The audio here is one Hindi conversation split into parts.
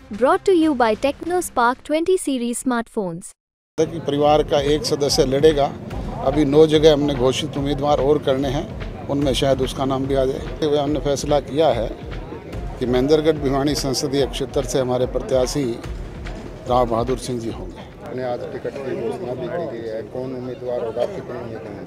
Brought to you by TechnoSpark 20 series smartphones. कि परिवार का एक सदस्य लड़ेगा। अभी 9 जगह हमने घोषित उम्मीदवार और करने हैं, उनमें शायद उसका नाम भी आ जाए। वह हमने फैसला किया है कि महेंद्रगढ़ भिवानी संसदीय क्षेत्र से हमारे प्रत्याशी राव बहादुर सिंह जी होंगे। आज टिकट की घोषणा भी की गई है, कौन उम्मीदवार होगा, कितने उम्मीदवार?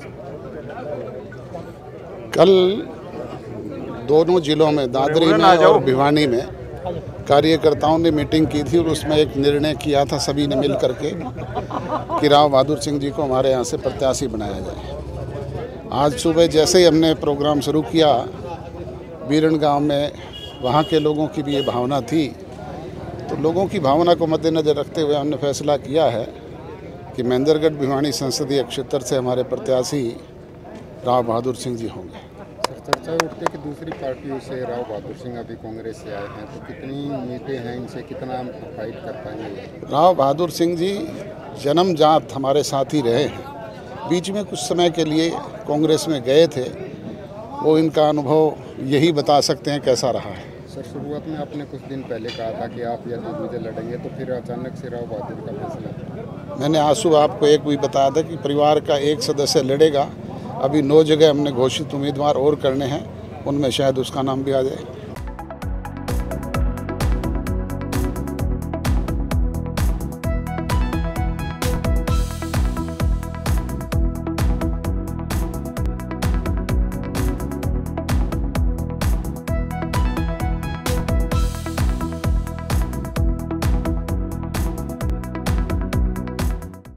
कल दोनों जिलों में दादरी में और भिवानी में कार्यकर्ताओं ने मीटिंग की थी और उसमें एक निर्णय किया था सभी ने मिल करके कि राव बहादुर सिंह जी को हमारे यहाँ से प्रत्याशी बनाया जाए। आज सुबह जैसे ही हमने प्रोग्राम शुरू किया, बीरण गांव में वहाँ के लोगों की भी ये भावना थी, तो लोगों की भावना को मद्देनज़र रखते हुए हमने फैसला किया है कि महेंद्रगढ़ भिवानी संसदीय क्षेत्र से हमारे प्रत्याशी राव बहादुर सिंह जी होंगे। चर्चा उठती है कि दूसरी पार्टियों से राव बहादुर सिंह अभी कांग्रेस से आए हैं, तो कितनी उम्मीदें हैं इनसे, कितना फाइट कर पाएंगे? राव बहादुर सिंह जी जन्मजात हमारे साथ ही रहे हैं, बीच में कुछ समय के लिए कांग्रेस में गए थे, वो इनका अनुभव यही बता सकते हैं कैसा रहा है। सर, शुरुआत में आपने कुछ दिन पहले कहा था कि आप यदि मुझे लड़ेंगे, तो फिर अचानक से राव बहादुर का फैसला? मैंने आज सुबह आपको एक भी बताया था कि परिवार का एक सदस्य लड़ेगा। अभी 9 जगह हमने घोषित उम्मीदवार और करने हैं, उनमें शायद उसका नाम भी आ जाए।